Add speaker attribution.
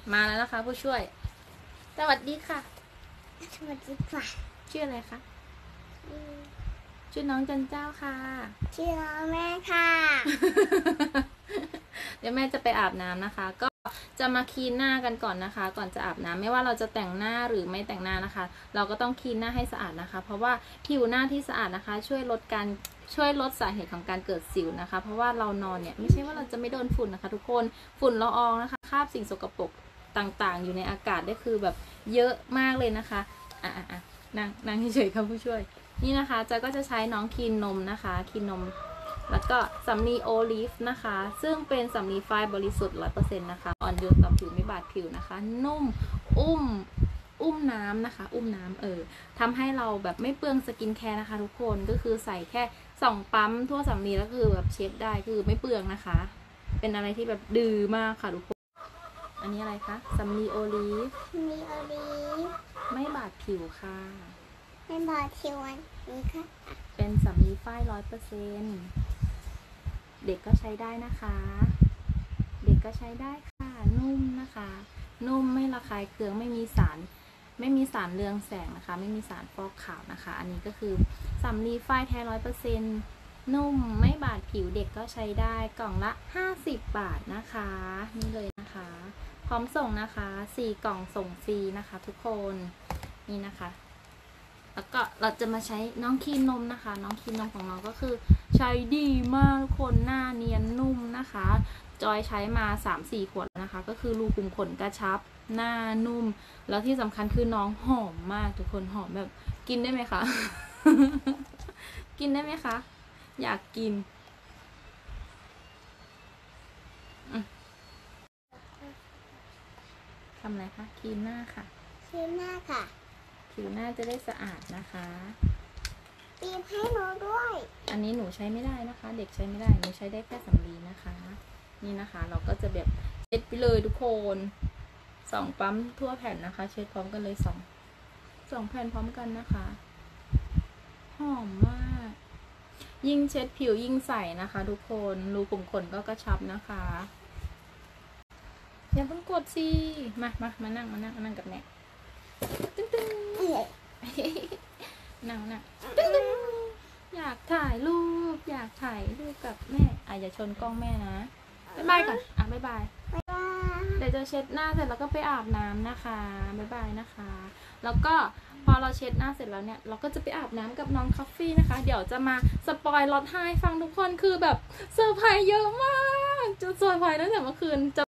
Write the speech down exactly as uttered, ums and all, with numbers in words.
Speaker 1: มาแล้วนะคะผู้ช่วยสวัสดีค่ะ
Speaker 2: สวัสดีค่ะ
Speaker 1: ชื่ออะไรคะชื่อน้องจันเจ้าค่ะ
Speaker 2: ชื่อน้องแม่ค่ะ
Speaker 1: เดี๋ยวแม่จะไปอาบน้ำนะคะก็จะมาคลีนหน้ากันก่อนนะคะ ก่อนจะอาบน้ำไม่ว่าเราจะแต่งหน้าหรือไม่แต่งหน้านะคะ เราก็ต้องคลีนหน้าให้สะอาดนะคะ เพราะว่าผิวหน้าที่สะอาดนะคะ ช่วยลดการช่วยลดสาเหตุของการเกิดสิวนะคะ เพราะว่าเรานอนเนี่ยไม่ใช่ว่าเราจะไม่โดนฝุ่นนะคะ ทุกคนฝุ่นละอองนะคะคราบสิ่งสกปรกต่างๆอยู่ในอากาศได้คือแบบเยอะมากเลยนะคะอ่ะอ่ะอ่ะนั่งนั่งเฉยๆค่ะผู้ช่วยนี่นะคะจะก็จะใช้น้องคลีนนมนะคะคลีนนมแล้วก็สำลีโอลิฟนะคะซึ่งเป็นสำลีฝ้ายบริสุทธิ์ ร้อยเปอร์เซ็นต์ นะคะอ่อนโยนต่อผิวไม่บาดผิวนะคะนุ่มอุ้มอุ้มน้ำนะคะอุ้มน้ำเออทำให้เราแบบไม่เปลืองสกินแคร์นะคะทุกคนก็คือใส่แค่สองปั๊มทั่วสำลีแล้วคือแบบเช็ดได้คือไม่เปลืองนะคะเป็นอะไรที่แบบดื้อมากค่ะทุกคนอันนี้อะไรคะสำลีโอลิฟ
Speaker 2: มีโอลีฟ
Speaker 1: ไม่บาดผิวค่ะ
Speaker 2: ไม่บาดผิวนี่ค่ะ
Speaker 1: เป็นสำลีฝ้าย ร้อยเปอร์เซ็นต์ เด็กก็ใช้ได้นะคะเด็กก็ใช้ได้ค่ะนุ่มนะคะนุ่มไม่ระคายเคืองไม่มีสารไม่มีสารเรืองแสงนะคะไม่มีสารฟอกขาวนะคะอันนี้ก็คือสำลีฝ้ายแท้ ร้อยเปอร์เซ็นต์ นุ่มไม่บาดผิวเด็กก็ใช้ได้กล่องละห้าสิบบาทนะคะนี่เลยนะคะพร้อมส่งนะคะสี่กล่องส่งฟรีนะคะทุกคนนี่นะคะแล้วก็เราจะมาใช้น้องครีมนมนะคะน้องครีมนมของเราก็คือใช้ดีมากทุกคนหน้าเนียนนุ่มนะคะจอยใช้มา สามสี่ ขวดแล้วนะคะก็คือรูขุมขนกระชับหน้านุ่มแล้วที่สำคัญคือน้องหอมมากทุกคนหอมแบบกินได้ไหมคะ กินได้ไหมคะอยากกินทำอะไรคะครีมหน้าค่ะ
Speaker 2: ครีมหน้าค่ะ
Speaker 1: ผิวหน้าจะได้สะอาดนะคะ
Speaker 2: บีบให้หนูด้วย
Speaker 1: อันนี้หนูใช้ไม่ได้นะคะเด็กใช้ไม่ได้หนูใช้ได้แค่สำลีนะคะนี่นะคะเราก็จะแบบเช็ดไปเลยทุกคนสองปั๊มทั่วแผ่นนะคะเช็ดพร้อมกันเลยสองสองแผ่นพร้อมกันนะคะหอมมากยิ่งเช็ดผิวยิ่งใสนะคะทุกคนรูขุมขนก็กระชับนะคะอย่าเพิ่งกดสิมามามานั่งมานั่งมานั่งกับแม่ตึ้งตึ้งนั่งนั่งตึ้งตึ้งอยากถ่ายรูปอยากถ่ายรูปกับแม่อ่ะอย่าชนกล้องแม่นะบ๊ายบายก่อนอ่ะบ๊ายบายเดี๋ยวจะเช็ดหน้าเสร็จแล้วก็ไปอาบน้ำนะคะบ๊ายบายนะคะแล้วก็พอเราเช็ดหน้าเสร็จแล้วเนี่ยเราก็จะไปอาบน้ำกับน้องคอฟฟี่นะคะเดี๋ยวจะมาสปอยล์ล็อตให้ฟังทุกคนคือแบบเซอร์ไพรส์เยอะมากจะเซอร์ไพรส์ตั้งแต่เมื่อคืนจะ